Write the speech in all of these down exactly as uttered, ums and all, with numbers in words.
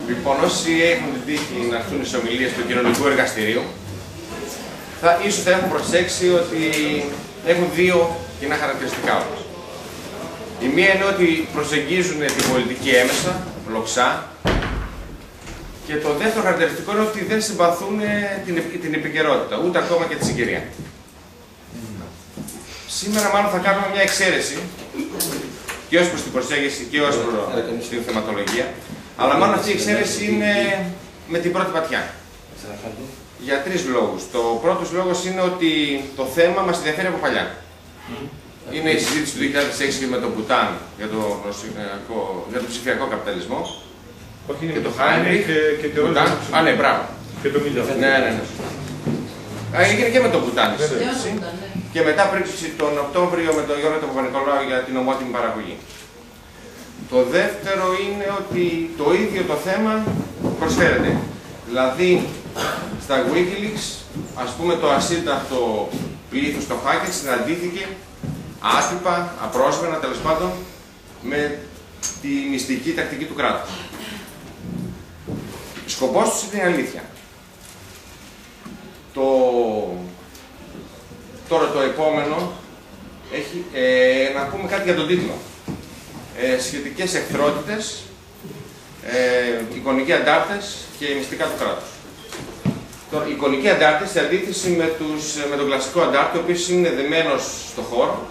Λοιπόν, όσοι έχουν την τύχη να έρθουν σε ομιλίες του κοινωνικού εργαστηρίου, θα, ίσως θα έχουν προσέξει ότι έχουν δύο κοινά χαρακτηριστικά όλες. Η μία είναι ότι προσεγγίζουν την πολιτική έμεσα, λοξά, και το δεύτερο χαρακτηριστικό είναι ότι δεν συμπαθούν την, την επικαιρότητα, ούτε ακόμα και τη συγκυρία. Σήμερα μάλλον θα κάνουμε μια εξαίρεση και ως προς την προσέγγιση και ως προς την θεματολογία, αλλά μάλλον αυτή η εξαίρεση είναι με την πρώτη πατιά. Για τρεις λόγους. Το πρώτος λόγος είναι ότι το θέμα μας ενδιαφέρει από παλιά. Είναι η συζήτηση του δύο χιλιάδες έξι με τον Μπουτάν για το, για το ψηφιακό καπιταλισμό. Όχι, και το Χάινριχ και το Μπουτάν. Α, ναι, μπράβο. Και το Μίλιο. Ναι, ναι, ναι. Έγινε και με τον Μπουτάν η συζήτηση. Και μετά πρίξηση τον Οκτώβριο με τον Γιώργο τον Παπα-Νικολάου για την ομότιμη παραγωγή. Το δεύτερο είναι ότι το ίδιο το θέμα προσφέρεται. Δηλαδή, στα Wikileaks, ας πούμε, το ασύνταχτο πλήθος των hackers συναντήθηκε άτυπα, απρόσβενα, τέλος πάντων, με τη μυστική τακτική του κράτους. Σκοπός τους είναι η αλήθεια. Το... Τώρα το επόμενο έχει, ε, να πούμε κάτι για τον τίτλο. Ε, σχετικές εχθρότητες, ε, εικονικοί αντάρτες και μυστικά του κράτους. Τώρα, οι εικονικοί αντάρτες, σε αντίθεση με, τους, με τον κλασικό αντάρτη, ο οποίος είναι δεμένος στο χώρο,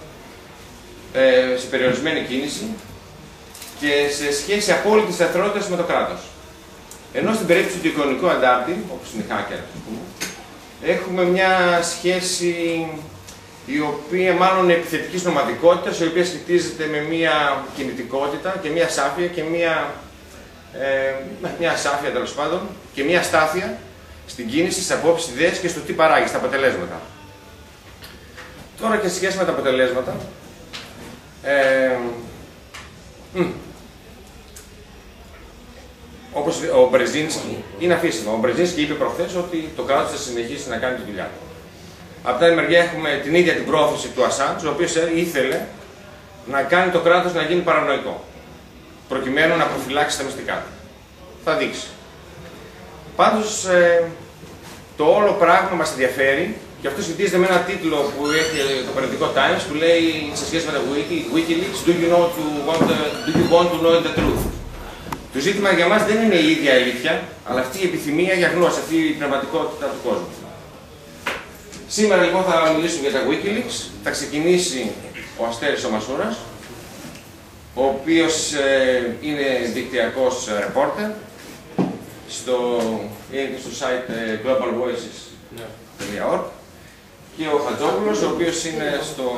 ε, σε περιορισμένη κίνηση και σε σχέση απόλυτης εχθρότητας με το κράτος. Ενώ στην περίπτωση του εικονικού αντάρτη, όπως είναι η hacker, έχουμε μια σχέση η οποία μάλλον είναι επιθετικής νομαδικότητας, η οποία σχετίζεται με μια κινητικότητα και μια σάφια και μια, ε, μια σάφια τέλος πάντων και μια στάθεια στην κίνηση, στις απόψεις, ιδέες και στο τι παράγει, στα αποτελέσματα. Τώρα και σε σχέση με τα αποτελέσματα, ε, μ, όπως ο Μπρεζίνσκι, είναι αφήσιμο. Ο Μπρεζίνσκι είπε προχθές ότι το κράτος θα συνεχίσει να κάνει τη δουλειά του. Από την άλλη μεριά έχουμε την ίδια την πρόθεση του Ασάντζ, ο οποίος ήθελε να κάνει το κράτος να γίνει παρανοϊκό, προκειμένου να προφυλάξει τα μυστικά του. Θα δείξει. Πάντως, ε, το όλο πράγμα μας ενδιαφέρει και αυτό σχετίζεται με ένα τίτλο που έχει το περιοδικό Times που λέει σε σχέση με τα Wikileaks, do you, know to want the, do you want to know the truth? Το ζήτημα για μας δεν είναι η ίδια αλήθεια, αλλά αυτή η επιθυμία για γνώση, αυτή η πνευματικότητα του κόσμου. Σήμερα λοιπόν θα μιλήσουμε για τα Wikileaks. Θα ξεκινήσει ο Αστέρης ο Μασούρας, ο οποίος ε, είναι δικτυακός reporter στο, στο site ε, global voices dot org και ο Χατζόπουλος, ο οποίος είναι στο,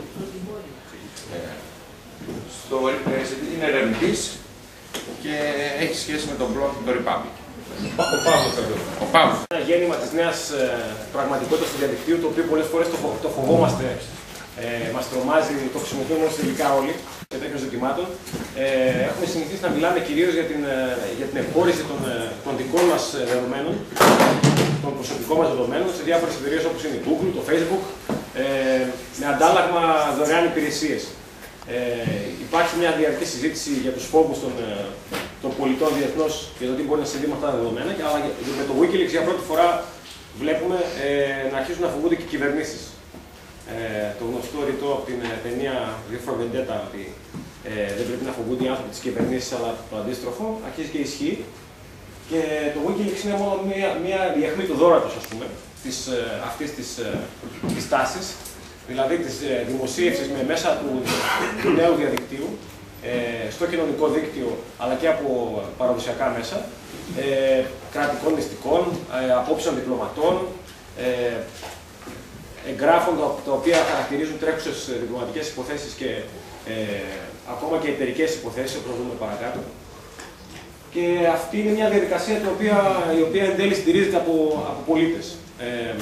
ε, στο είναι ερευνητής και έχει σχέση με τον blog του Republic. Ο Παύλος. Ο Παύλος. Ένα γέννημα της νέας ε, πραγματικότητας του διαδικτύου, το οποίο πολλές φορές το, το φοβόμαστε, ε, μας τρομάζει, το χρησιμοποιούμε όμως τελικά όλοι σε τέτοιων ζητημάτων. Ε, έχουμε συνηθίσει να μιλάμε κυρίως για την, ε, για την εκχώρηση των, ε, των δικών μας δεδομένων, των προσωπικών μας δεδομένων, σε διάφορες εταιρείες όπως είναι η Google, το Facebook, ε, με αντάλλαγμα δωρεάν υπηρεσίες. Ε, υπάρχει μια διαρκή συζήτηση για τους φόβους των, των πολιτών διεθνώς και το τι μπορεί να συμβεί με αυτά τα δεδομένα, αλλά με το Wikileaks για πρώτη φορά βλέπουμε ε, να αρχίζουν να φοβούνται και οι κυβερνήσεις. Ε, το γνωστό ρητό από την ταινία V for Vendetta ότι ε, δεν πρέπει να φοβούνται οι άνθρωποι της κυβερνήσεις, αλλά το αντίστροφο αρχίζει και ισχύει. Και το Wikileaks είναι μόνο μια, μια διαχμή του δώρατος, ας πούμε, της, αυτής της, της τάσης. Δηλαδή της δημοσίευσης με μέσα του, του νέου διαδικτύου, ε, στο κοινωνικό δίκτυο, αλλά και από παραδοσιακά μέσα, ε, κρατικών μυστικών, ε, απόψεων διπλωματών, ε, εγγράφων τα οποία χαρακτηρίζουν τρέχουσες διπλωματικές υποθέσεις και ε, ακόμα και εταιρικές υποθέσεις, όπως δούμε παρακάτω. Και αυτή είναι μια διαδικασία την οποία, η οποία εν τέλει στηρίζεται από, από πολίτες. Ε,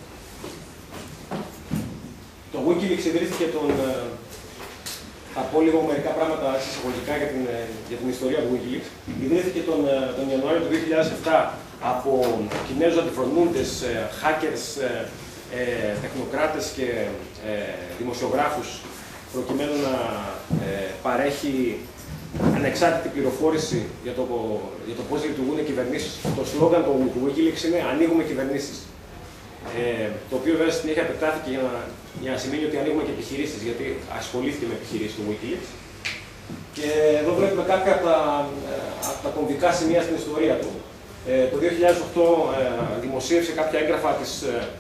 Το Wikileaks ιδρύθηκε τον... Θα πω λίγο μερικά πράγματα εισαγωγικά για την, για την ιστορία του Wikileaks. Ιδρύθηκε τον, τον Ιανουάριο του δύο χιλιάδες επτά από Κινέζους αντιφρονούντες, hackers, ε, τεχνοκράτες και ε, δημοσιογράφους, προκειμένου να ε, παρέχει ανεξάρτητη πληροφόρηση για το, για το πώς λειτουργούν οι κυβερνήσεις. Το σλόγγαν του Wikileaks είναι «Ανοίγουμε κυβερνήσεις». Ε, το οποίο βέβαια στην συνέχεια επεκτάθηκε για να, για να σημαίνει ότι ανοίγουμε και επιχειρήσεις, γιατί ασχολήθηκε με επιχειρήσεις του Wikileaks. Και εδώ βλέπουμε κάποια από τα, από τα κομβικά σημεία στην ιστορία του. Ε, το δύο χιλιάδες οκτώ ε, δημοσίευσε κάποια έγγραφα της,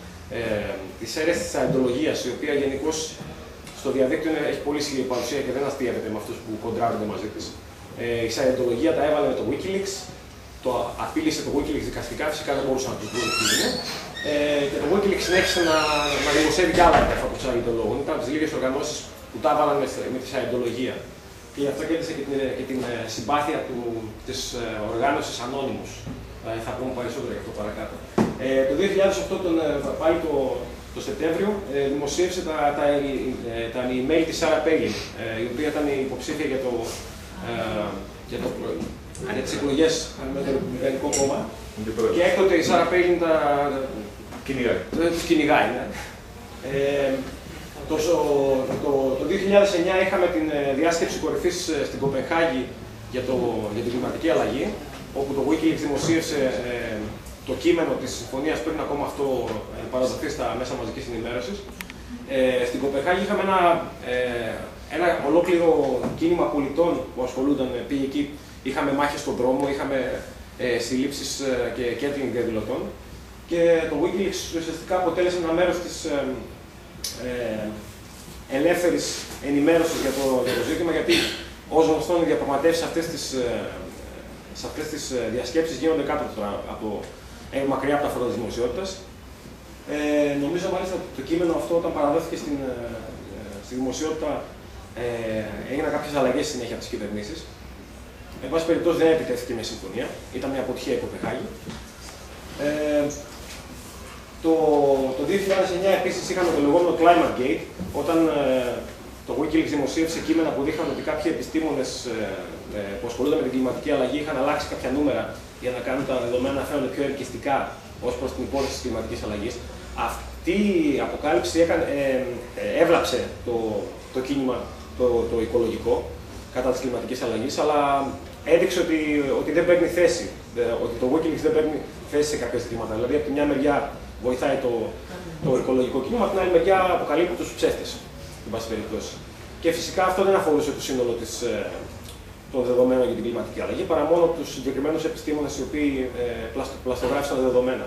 ε, της αίρεσης της αεντολογίας, η οποία γενικώς στο διαδίκτυο έχει πολύ ισχυρή παρουσία και δεν αστείευεται με αυτούς που κοντράρονται μαζί της. Ε, η σαϊντολογία τα έβαλε με το Wikileaks, το απείλησε το Wikileaks δικαστικά, φυσικά δεν μπορούσαν να τους βρουν τι είναι. Ε, και το Wikileaks συνέχισε να, να δημοσιεύει και άλλα έγγραφα από τους σαϊντολόγους. Ήταν από τις λίγες οργανώσεις που τα έβαλαν με, με τη σαϊντολογία. Και γι' αυτό κέρδισε και την, και την συμπάθεια του, της οργάνωσης Anonymous. Ε, θα πούμε περισσότερο γι' αυτό παρακάτω. Ε, το δύο χιλιάδες οκτώ, τον, πάλι το, το Σεπτέμβριο, ε, δημοσίευσε τα, τα, ε, τα email της Sarah Palin, ε, η οποία ήταν υποψήφια για, το, ε, για, το, για τις εκλογές με το Ρεπουμπλικανικό κόμμα. Και έκτοτε η Sarah Palin τα, κυνηγάει. τους κυνηγάει. Ναι. Ε, το, το, το δύο χιλιάδες εννιά είχαμε την διάσκεψη κορυφής στην Κοπενχάγη για, το, για την κλιματική αλλαγή, όπου το Wikileaks δημοσίευσε ε, το κείμενο της συμφωνίας πριν ακόμα αυτό ε, παραδοθεί στα μέσα μαζικής ενημέρωσης. Ε, στην Κοπενχάγη είχαμε ένα, ε, ένα ολόκληρο κίνημα πολιτών που ασχολούνταν, πήγε εκεί, είχαμε μάχες στον δρόμο, είχαμε ε, συλλήψεις ε, και κέντρινγκ διαδηλωτών. Και το Wikileaks ουσιαστικά αποτέλεσε ένα μέρος της ε, ε, ελεύθερης ενημέρωσης για το, για το ζήτημα, γιατί ως γνωστόν οι διαπραγματεύσεις αυτές τις ε, σε αυτές τις διασκέψεις γίνονται κάτω από, ε, μακριά από τα φώτα της δημοσιότητας. Ε, νομίζω μάλιστα ότι το κείμενο αυτό, όταν παραδόθηκε στην, ε, στη δημοσιότητα, ε, έγιναν κάποιες αλλαγές στη συνέχεια από τις κυβερνήσεις. Εν πάση περιπτώσει δεν επιτέθηκε με συμφωνία, ήταν μια αποτυχία η Κοπενχάγη. Ε, το, το δύο χιλιάδες εννιά επίσης είχαμε το λεγόμενο Climate Gate, όταν ε, το Wikileaks δημοσίευσε κείμενα που δείχναν ότι κάποιοι επιστήμονες ε, που ασχολούνται με την κλιματική αλλαγή είχαν αλλάξει κάποια νούμερα για να κάνουν τα δεδομένα να φαίνονται πιο ελκυστικά ως προς την υπόθεση της κλιματικής αλλαγής. Αυτή η αποκάλυψη έκανε, ε, ε, έβλαψε το, το κίνημα το, το οικολογικό κατά της κλιματικής αλλαγής, αλλά έδειξε ότι, ότι δεν παίρνει θέση, ότι το Wikileaks δεν παίρνει θέση σε κάποια ζητήματα. Δηλαδή, από τη μια μεριά βοηθάει το, το οικολογικό κίνημα, από την άλλη μεριά αποκαλύπτει τους ψεύτες. Και φυσικά αυτό δεν αφορούσε το σύνολο της, ε, των δεδομένων για την κλιματική αλλαγή, παρά μόνο τους συγκεκριμένους επιστήμονες οι οποίοι ε, πλαστογράφησαν τα δεδομένα.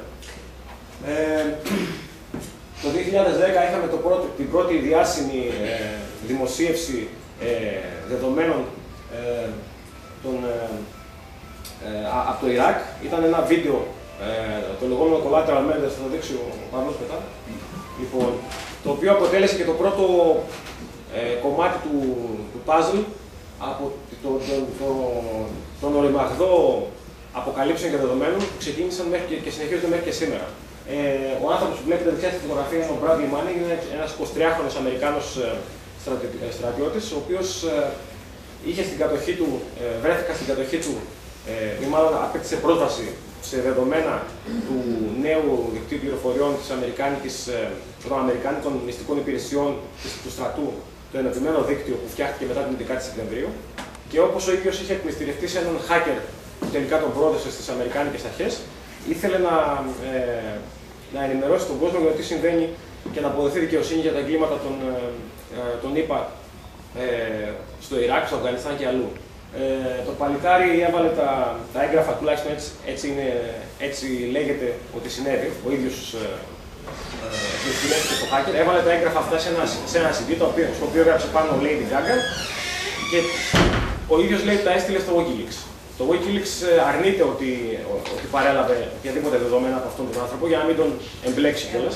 Ε, το δύο χιλιάδες δέκα είχαμε το πρώτο, την πρώτη διάσημη ε, δημοσίευση ε, δεδομένων ε, των, ε, ε, από το Ιράκ. Ήταν ένα βίντεο, ε, το λεγόμενο collateral murder, θα το δείξει ο Παύλος μετά. Λοιπόν, το οποίο αποτέλεσε και το πρώτο ε, κομμάτι του, του puzzle από τον το, το, το, το οριμαγδό αποκαλύψεων και δεδομένων που ξεκίνησαν μέχρι και, και συνεχίζονται μέχρι και σήμερα. Ε, ο άνθρωπος που βλέπετε δεξιά στη φωτογραφία είναι ο Bradley Manning, είναι ένας εικοσιτριάχρονος Αμερικάνος στρατι, στρατιώτης, ο οποίος ε, είχε στην κατοχή του, ε, βρέθηκα στην κατοχή του, ε, ή μάλλον απέκτησε πρόσβαση σε δεδομένα του νέου δικτύου πληροφοριών της Αμερικάνικης, των Αμερικάνικων μυστικών υπηρεσιών του στρατού, το ενωπημένο δίκτυο που φτιάχτηκε μετά την έντεκα Σεπτεμβρίου. Και όπως ο ίδιος είχε εκμυστηρευτεί σε έναν hacker που τελικά τον πρόδωσε στις Αμερικάνικες αρχές, ήθελε να, ε, να ενημερώσει τον κόσμο για το τι συμβαίνει και να αποδοθεί δικαιοσύνη για τα εγκλήματα των, ε, των ΗΠΑ ε, στο Ιράκ, στο Αφγανιστάν και αλλού. Ε, το παλικάρι έβαλε τα, τα έγγραφα, τουλάχιστον έτσι, έτσι, είναι, έτσι λέγεται ότι συνέβη, ο ίδιος εκμυστηρεύτηκε το hacker, έβαλε τα έγγραφα αυτά σε ένα, σε ένα σι ντι, το οποίο, στο οποίο έγραψε πάνω Lady Gaga και ο ίδιος λέει ότι τα έστειλε στο Wikileaks. Το Wikileaks αρνείται ότι, ότι παρέλαβε οποιαδήποτε δεδομένα από αυτόν τον άνθρωπο για να μην τον εμπλέξει κιόλας.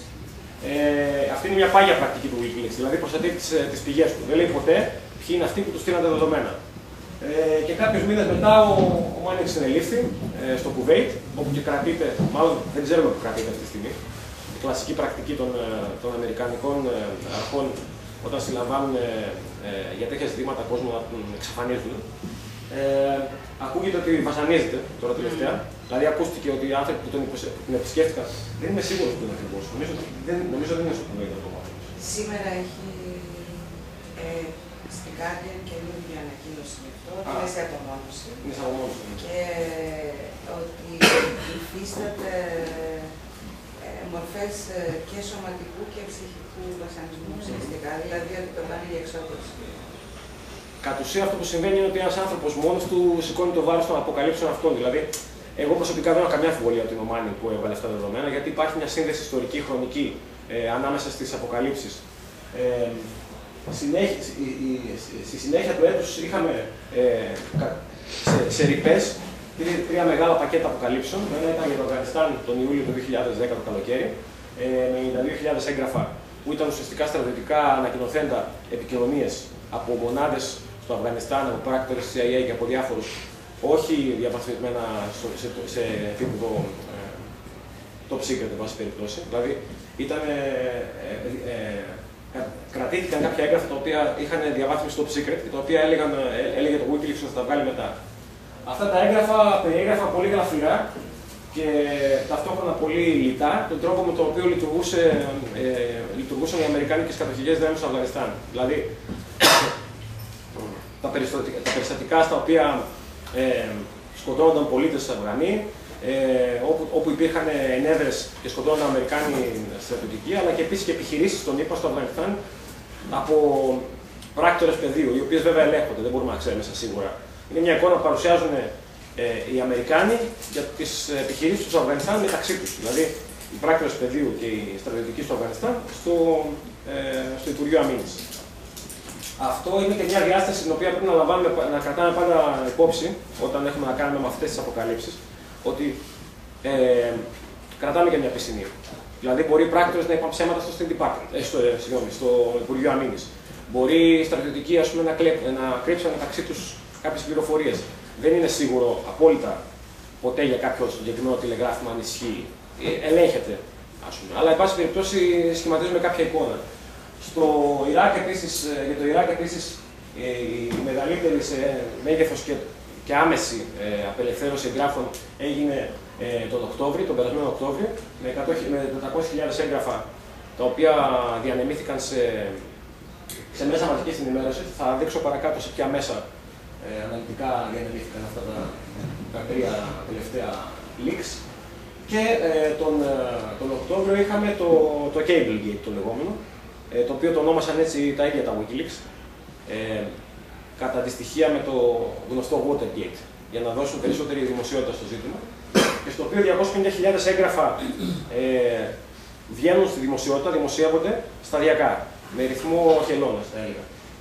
Ε, αυτή είναι μια πάγια πρακτική του Wikileaks, δηλαδή προστατεύει τις, τις πηγές του. Δεν λέει ποτέ ποιοι είναι αυτοί που του στείλαν τα δεδομένα. Ε, και κάποιους μήνες μετά ο, ο Μάνινγκ συνελήφθη ε, στο Κουβέιτ, όπου και κρατείται, μάλλον δεν ξέρουμε που κρατείται αυτή τη στιγμή, η κλασική πρακτική των, των Αμερικανικών ε, αρχών όταν συλλαμβάνουν ε, ε, για τέτοια ζητήματα κόσμο να τον εξαφανίζουν. Ε, ακούγεται ότι βασανίζεται τώρα τελευταία, mm. δηλαδή ακούστηκε ότι οι άνθρωποι που τον επισκέφτηκαν, δεν είμαι σίγουρος που είναι ακριβώς, νομίζω, δεν, νομίζω δεν είναι στο Κουβέιτ το κομμάτι. Σήμερα έχει ε, στην Guardian καινούργια ανακοίνωση γι' αυτό, ότι είναι σε απομόνωση. Είναι σε απομόνωση. Και ότι υφίσταται μορφές και σωματικού και ψυχικού βασανισμού ουσιαστικά, δηλαδή ότι το πάνε για εξόπλωση. Κατ' ουσία αυτό που συμβαίνει είναι ότι ένας άνθρωπος μόνος του σηκώνει το βάρος των αποκαλύψεων αυτών. Δηλαδή, εγώ προσωπικά δεν έχω καμιά αμφιβολία ότι είναι ο Μάνι που έβαλε αυτά τα δεδομένα, γιατί υπάρχει μια σύνδεση ιστορική, χρονική ε, ανάμεσα στις αποκαλύψεις. Ε, συνέχεια, στη συνέχεια του έτους είχαμε ε, σε, σε ρηπές τρία μεγάλα πακέτα αποκαλύψεων. Ένα ήταν για το Αφγανιστάν τον Ιούλιο του δύο χιλιάδες δέκα το καλοκαίρι, ε, με ενενήντα δύο χιλιάδες έγγραφα που ήταν ουσιαστικά στρατιωτικά ανακοινωθέντα επικοινωνίες από μονάδες στο Αφγανιστάν, από πράκτορες της σι άι έι και από διάφορους, όχι διαβαθμισμένα σε, σε επίπεδο ε, top secret, εν πάση περιπτώσει. Δηλαδή, ήταν, ε, ε, ε, κρατήθηκαν κάποια έγγραφα τα οποία είχαν διαβάθμιση top secret και τα οποία έλεγαν, ε, έλεγε το Wikileaks ότι θα τα βγάλει μετά. Αυτά τα έγγραφα περιέγραφαν πολύ γλαφυρά και ταυτόχρονα πολύ λιτά τον τρόπο με τον οποίο λειτουργούσε, ε, λειτουργούσαν οι αμερικάνικες κατοχικές δυνάμεις στο Αφγανιστάν. Δηλαδή, τα περιστατικά, τα περιστατικά στα οποία ε, σκοτώνονταν πολίτες Αφγανοί, ε, όπου, όπου υπήρχαν ενέδρες και σκοτώνονταν Αμερικάνοι στρατιωτικοί, αλλά και επίσης και επιχειρήσεις στον ΗΠΑ στο Αφγανιστάν από πράκτορες πεδίου, οι οποίες βέβαια ελέγχονται, δεν μπορούμε να ξέρουμε μέσα σίγουρα. Είναι μια εικόνα που παρουσιάζουν ε, οι Αμερικάνοι για τις επιχειρήσεις του Αφγανιστάν μεταξύ τους. Δηλαδή, οι πράκτορες πεδίου και οι στρατιωτικοί στο Αφγανιστάν στο, ε, στο Υπουργείο Αμήνης. Αυτό είναι και μια διάσταση την οποία πρέπει να, λαμβάνουμε, να κρατάμε πάντα υπόψη όταν έχουμε να κάνουμε με αυτές τις αποκαλύψεις, ότι ε, κρατάμε και μια πισινή. Δηλαδή, μπορεί οι πράκτορες να είπαν ψέματα στο State Department, ε, στο, ε, συγγνώμη, στο Υπουργείο Αμήνης. Μπορεί οι στρατιωτικοί ας πούμε, να, κλέπ, να κρύψαν μεταξύ τους κάποιες πληροφορίες. Δεν είναι σίγουρο απόλυτα ποτέ για κάποιο συγκεκριμένο τηλεγράφημα αν ισχύει. Ε, ελέγχεται, ας πούμε. Αλλά, εν πάση περιπτώσει, σχηματίζουμε κάποια εικόνα. Στο Ιράκ, επίσης, για το Ιράκ, επίσης, η μεγαλύτερη σε μέγεθος και, και άμεση ε, απελευθέρωση εγγράφων έγινε ε, τον Οκτώβριο, τον περασμένο Οκτώβριο, με, με τετρακόσιες χιλιάδες έγγραφα, τα οποία διανεμήθηκαν σε, σε μέσα μαζικής ενημέρωσης. Θα δείξω παρακάτω σε ποια μέσα ε, αναλυτικά διανεμήθηκαν αυτά τα, τα τρία τελευταία leaks. Και ε, τον, τον Οκτώβριο είχαμε το, το Cablegate, το λεγόμενο, το οποίο το ονόμασαν έτσι τα ίδια τα Wikileaks, ε, κατά αντιστοιχεία με το γνωστό Watergate, για να δώσουν περισσότερη δημοσιότητα στο ζήτημα, και στο οποίο διακόσιες πενήντα χιλιάδες έγγραφα ε, βγαίνουν στη δημοσιότητα, δημοσιεύονται σταδιακά, με ρυθμό χελώνας, θα έλεγα.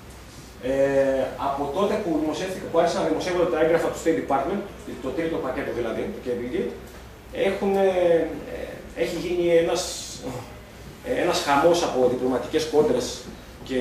Ε, από τότε που, που άρχισαν να δημοσιεύονται τα έγγραφα του State Department, το τρίτο πακέτο δηλαδή, το Cablegate, έχουν, ε, έχει γίνει ένας ένας χαμός από διπλωματικές κόντρες και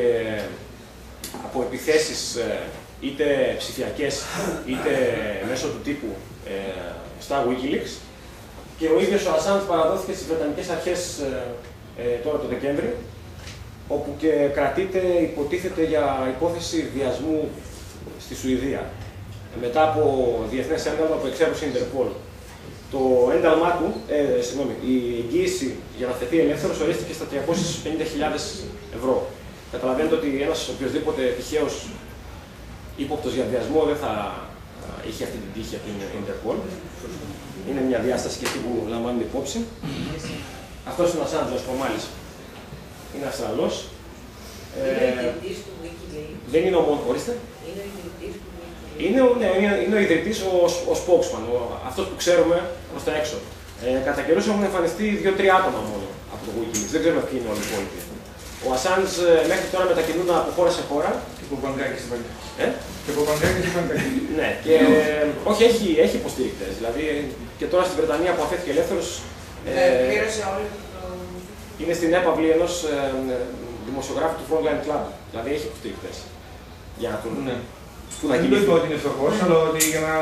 από επιθέσεις είτε ψηφιακές είτε μέσω του τύπου στα Wikileaks. Και ο ίδιος ο Ασάντζ παραδόθηκε στις Βρετανικές Αρχές τώρα το Δεκέμβρη, όπου και κρατείται, υποτίθεται, για υπόθεση βιασμού στη Σουηδία, μετά από διεθνές ένταλμα που εξέρωσε η Interpol. Το ένταλμά του, ε, συγγνώμη, η εγγύηση για να θεθεί ελεύθερος ορίστηκε στα τριακόσιες πενήντα χιλιάδες ευρώ. Καταλαβαίνετε ότι ένας οποιοσδήποτε τυχαίος ύποπτος για βιασμό δεν θα είχε αυτή την τύχη από την Interpol. Είναι μια διάσταση και εκεί που λαμβάνουμε υπόψη. Αυτός είναι ο Ασάντζ, ο Ασπρομάλης. Είναι Αυστραλός. Είναι ο ιδρυτής του Wikileaks. Δεν είναι ο μόνο, ορίστε. Είναι ο ιδρυτής του Wikileaks. Είναι, ναι, είναι, είναι ο ιδρυτής, ο, ο spokesman, ο, αυτός που ξέρουμε προς τα έξω. Ε, κατά καιρούς έχουν εμφανιστεί δύο-τρία άτομα μόνο από το Wikileaks. Δεν ξέρουμε ποιοι είναι όλοι οι υπόλοιποι. Ο Ασάντζ μέχρι τώρα μετακινούνται από χώρα σε χώρα. Και από Μπαγκάκι σε Μπαγκάκι. Ε? Και από Μπαγκάκι σε Μπαγκάκι. Ναι, και όχι, έχει, έχει υποστήρικτες. Δηλαδή και τώρα στην Βρετανία που αφέθηκε ελεύθερος. Ε, πλήρωσε όλο το. Είναι στην έπαυλη ενός ε, δημοσιογράφου του Frontline Club. Δηλαδή έχει υποστήρικτες. Για να τον. Ναι. Που να δεν το είπα ότι είναι φτωχός, αλλά ότι για να.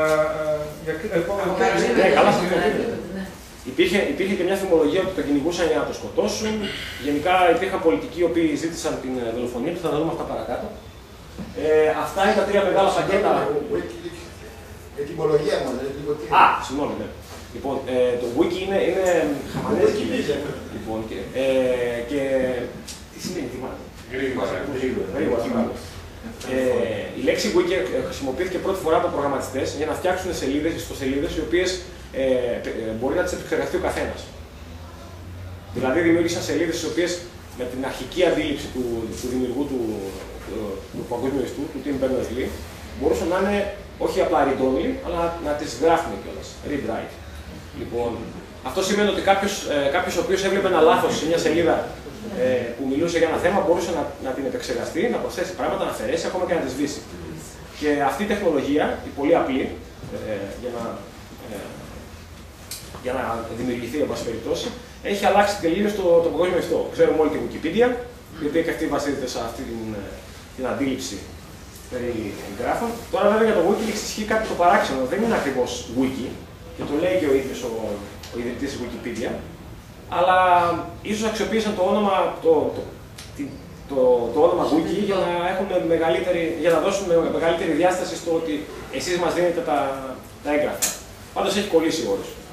Ναι, καλά, σας το Υπήρχε, υπήρχε και μια θυμολογία ότι το κυνηγούσαν για να το σκοτώσουν. Γενικά υπήρχαν πολιτικοί οι οποίοι ζήτησαν την δολοφονία του, θα τα δούμε αυτά παρακάτω. Ε, αυτά είναι τα τρία μεγάλα πακέτα. Ετυμολογία μας, δεν είναι Α, συγγνώμη, ναι. Λοιπόν, ε, το Wiki είναι, είναι χαμανέζικη. Λοιπόν, και, ε, και τι σημαίνει, τι μάλλον. Γρήγορα. Γρήγορα. Ε, η λέξη wiki χρησιμοποιήθηκε πρώτη φορά από προγραμματιστές για να φτιάξουν σελίδες, ιστοσελίδες, οι οποίες ε, ε, μπορεί να τις επεξεργαστεί ο καθένας. Δηλαδή, δημιούργησαν σελίδες οι οποίες με την αρχική αντίληψη του, του δημιουργού του, του, του παγκόσμιου ιστού, του Tim Berners-Lee, μπορούσαν να είναι όχι απλά read-only, αλλά να τις γράφουν κιόλας. Read-write. Λοιπόν, αυτό σημαίνει ότι κάποιος, ε, κάποιος ο οποίος έβλεπε ένα λάθος σε μια σελίδα ε, που μιλούσε για ένα θέμα, μπορούσε να, να την επεξεργαστεί, να προσθέσει πράγματα, να αφαιρέσει, ακόμα και να τη σβήσει. Και αυτή η τεχνολογία, η πολύ απλή, ε, για, να, ε, για να δημιουργηθεί, εν πάση περιπτώσει, έχει αλλάξει τελείως το, το παγκόσμιο ιστό. Ξέρουμε όλη τη Wikipedia, γιατί και αυτή βασίζεται σε αυτή την, την αντίληψη περί εγγράφων. Τώρα, βέβαια, για το Wikileaks ισχύει κάτι το παράξενο. Δεν είναι ακριβώς wiki, και το λέει και ο ίδιος ο, ο ιδρυτής της Wikipedia, αλλά ίσως αξιοποίησαν το όνομα, το, το, το, το όνομα wiki για να, έχουν μεγαλύτερη, για να δώσουν μεγαλύτερη διάσταση στο ότι εσείς μας δίνετε τα, τα έγγραφα. Πάντως έχει κολλήσει ο όρος.